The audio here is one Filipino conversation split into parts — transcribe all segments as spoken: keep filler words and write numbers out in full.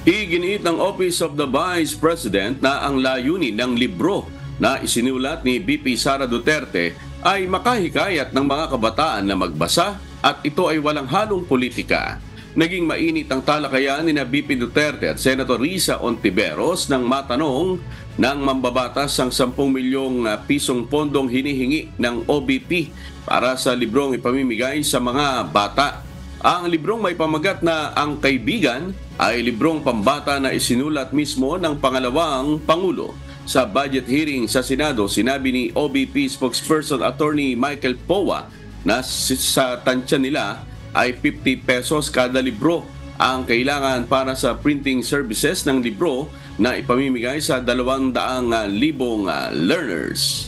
Iginiit ng Office of the Vice President na ang layunin ng libro na isinulat ni V P Sara Duterte ay makahikayat ng mga kabataan na magbasa at ito ay walang halong politika. Naging mainit ang talakayan ni na V P Duterte at Senator Risa Ontiveros nang matanong ng mambabatas ang sampung milyong pisong pondong hinihingi ng O B P para sa librong ipamimigay sa mga bata. Ang librong may pamagat na Ang Kaibigan ay librong pambata na isinulat mismo ng pangalawang Pangulo. Sa budget hearing sa Senado, sinabi ni O B P spokesperson Attorney Michael Powa na sa tansya nila ay fifty pesos kada libro ang kailangan para sa printing services ng libro na ipamimigay sa dalawang daang libong learners.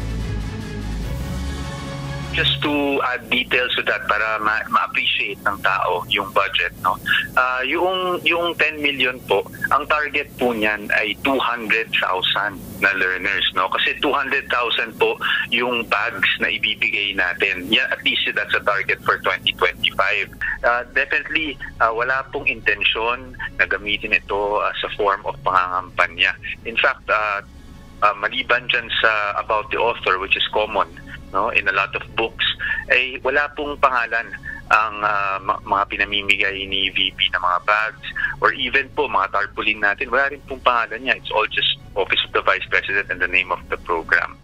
Just to add details to that para ma- ma-appreciate ng tao yung budget, no? Uh, yung yung ten million po, ang target po niyan ay two hundred thousand na learners, no? Kasi two hundred thousand po yung bags na ibibigay natin. Yeah, at least that's a target for twenty twenty-five. Uh, definitely uh, wala pong intensyon na gamitin ito as a form of pangangampanya. In fact, uh, uh, maliban dyan sa about the author, which is common, no, in a lot of books, ay wala pong pangalan ang uh, mga pinamimigay ni V P na mga bags or even po mga tarpaulin natin, wala rin pong pangalan niya. It's all just Office of the Vice President and the name of the program.